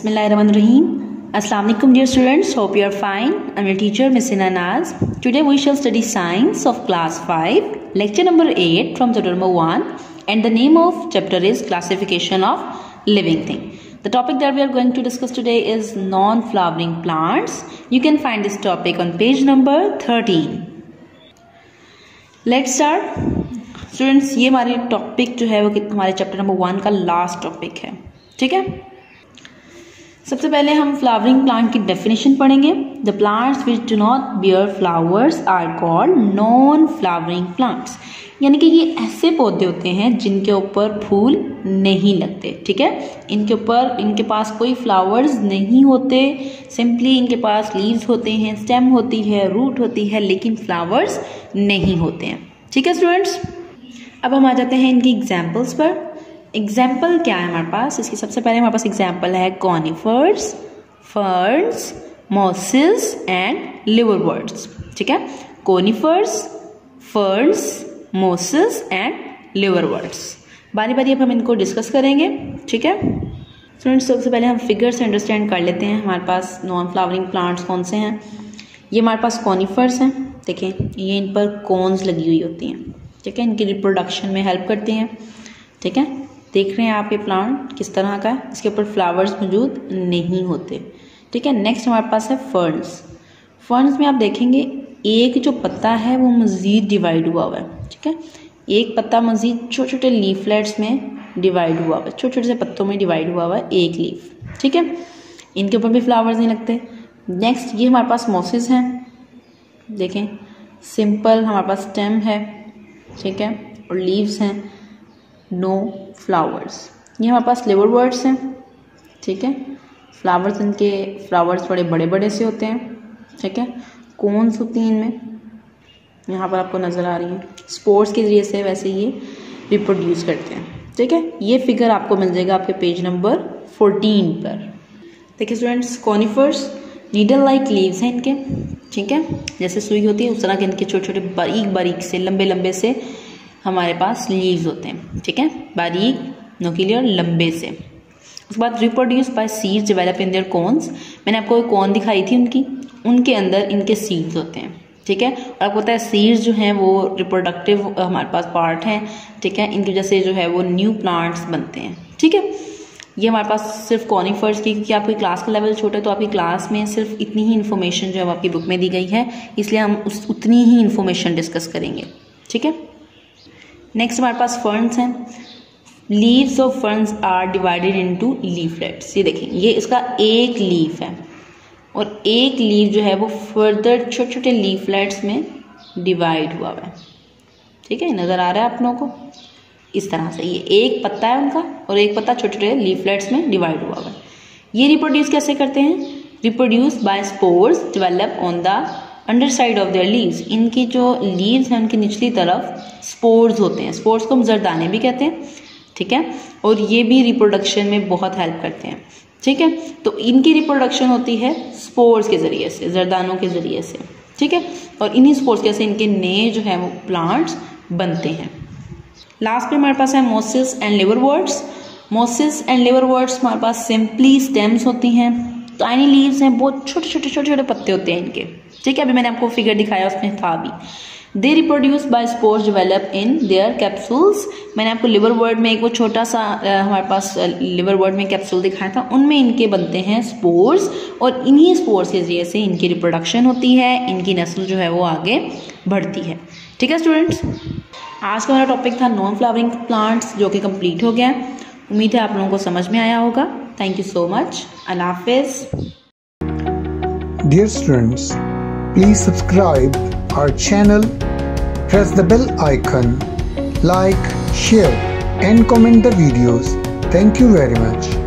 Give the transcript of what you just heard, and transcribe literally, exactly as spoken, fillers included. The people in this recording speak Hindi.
Bismillahirrahmanirrahim. Assalamu alaikum dear students. Hope you are fine. I'm your teacher Miss Hina Naz. Today we shall study science of class five, lecture number eight from chapter number one, and the name of chapter is classification of living thing. The topic that we are going to discuss today is non-flowering plants. You can find this topic on page number thirteen. Let's start. Students, ये हमारे टॉपिक जो है वो हमारे चैप्टर नंबर वन का लास्ट टॉपिक है, ठीक है। सबसे पहले हम फ्लावरिंग प्लांट की डेफिनेशन पढ़ेंगे। The plants which do not bear flowers are called non flowering plants, यानी कि ये ऐसे पौधे होते हैं जिनके ऊपर फूल नहीं लगते, ठीक है। इनके ऊपर इनके पास कोई फ्लावर्स नहीं होते, सिंपली इनके पास लीव्स होते हैं, स्टेम होती है, रूट होती है, लेकिन फ्लावर्स नहीं होते हैं, ठीक है स्टूडेंट्स। अब हम आ जाते हैं इनकी एग्जाम्पल्स पर। एग्जाम्पल क्या है हमारे पास, इसकी सबसे पहले हमारे पास एग्जाम्पल है conifers, ferns, mosses and liverworts, ठीक है। Conifers, ferns, mosses and liverworts, बारी बारी अब हम इनको डिस्कस करेंगे, ठीक है स्टूडेंट्स। सबसे पहले हम फिगर से अंडरस्टैंड कर लेते हैं हमारे पास नॉन फ्लावरिंग प्लांट्स कौन से हैं। ये हमारे पास कॉनिफर्स हैं, देखें ये इन पर कोन्स लगी हुई होती हैं, ठीक है, इनकी रिप्रोडक्शन में हेल्प करती हैं, ठीक है। देख रहे हैं आप ये प्लांट किस तरह का है, इसके ऊपर फ्लावर्स मौजूद नहीं होते, ठीक है। नेक्स्ट हमारे पास है फर्न्स। फर्न्स में आप देखेंगे एक जो पत्ता है वो मज़ीद डिवाइड हुआ हुआ है, ठीक है। एक पत्ता मज़ीद छोटे छोटे लीफलेट्स में डिवाइड हुआ हुआ है, छोटे छोटे से पत्तों में डिवाइड हुआ हुआ है एक लीफ, ठीक है। इनके ऊपर भी फ्लावर्स नहीं लगते। नेक्स्ट ये हमारे पास मॉसेस हैं, देखें सिंपल हमारे पास स्टेम है, ठीक है, और लीव्स हैं, नो फ्लावर्स। ये हमारे पास लिवरवर्ट्स हैं, ठीक है। फ्लावर्स इनके फ्लावर्स थोड़े बड़े बड़े से होते हैं, ठीक है। कोन्स होती हैं इनमें, यहाँ पर आपको नज़र आ रही हैं। स्पोर्स के ज़रिए से वैसे ये रिप्रोड्यूस करते हैं, ठीक है। ये फिगर आपको मिल जाएगा आपके पेज नंबर फोर्टीन पर। देखिए students, conifers needle like leaves हैं इनके, ठीक है, जैसे सुई होती है उस तरह के इनके छोटे छोटे बारीक बारीक से लंबे लंबे से हमारे पास लीव्स होते हैं, ठीक है, बारीक नुकीले और लंबे से। उसके बाद reproduce by seeds develop in their cones. मैंने आपको एक कोन दिखाई थी उनकी, उनके अंदर इनके सीड्स होते हैं, ठीक है। और आपको पता है सीड्स जो हैं वो रिप्रोडक्टिव हमारे पास पार्ट हैं, ठीक है, इनकी वजह से जो है वो न्यू प्लांट्स बनते हैं, ठीक है। ये हमारे पास सिर्फ कॉनिफर्स की, क्योंकि आपकी क्लास का लेवल छोटा है तो आपकी क्लास में सिर्फ इतनी ही इन्फॉर्मेशन जो है आपकी बुक में दी गई है, इसलिए हम उस उतनी ही इन्फॉर्मेशन डिस्कस करेंगे, ठीक है। नेक्स्ट हमारे पास फर्न्स हैं। Leaves of ferns are divided into leaflets. ये देखें ये इसका एक लीफ है और एक लीफ जो है वो फर्दर छोटे छोटे लीफलेट्स में डिवाइड हुआ हुआ है, ठीक है, नज़र आ रहा है आप लोगों को इस तरह से। ये एक पत्ता है उनका और एक पत्ता छोटे छोटे लीफलेट्स में डिवाइड हुआ हुआ है। ये रिप्रोड्यूस कैसे करते हैं? Reproduce by spores develop on the under side of their leaves. इनकी जो लीव्स हैं उनकी निचली तरफ स्पोर्स होते हैं, स्पोर्स को हम जरदाने भी कहते हैं, ठीक है, और ये भी रिप्रोडक्शन में बहुत हेल्प करते हैं, ठीक है। तो इनकी रिप्रोडक्शन होती है स्पोर्स के ज़रिए से, जरदानों के ज़रिए से, ठीक है, और इन्हीं स्पोर्स के से इनके नए जो है वो प्लांट्स बनते हैं। लास्ट में हमारे पास है mosses and liverworts. Mosses and liverworts हमारे पास सिंपली स्टेम्स होती हैं, टाइनी लीव्स हैं, बहुत छोटे छोटे छोटे छोटे पत्ते होते हैं इनके, ठीक है। अभी मैंने आपको फिगर दिखाया उसमें था भी। They reproduce by spores develop in their capsules. मैंने आपको लिवर वर्ड में एक वो छोटा सा हमारे पास लिवर वर्ड में कैप्सूल दिखाया था, उनमें इनके बनते हैं स्पोर्स और इन्हीं स्पोर्स के जरिए से इनकी रिप्रोडक्शन होती है, इनकी नस्ल जो है वो आगे बढ़ती है, ठीक है स्टूडेंट्स। आज का हमारा टॉपिक था नॉन फ्लावरिंग प्लांट्स, जो कि कंप्लीट हो गया है। उम्मीद है आप लोगों को समझ में आया होगा। Thank you so much. अल्लाह हाफिज। Dear students, please subscribe our channel, press the bell icon, like, share and comment the videos. Thank you very much.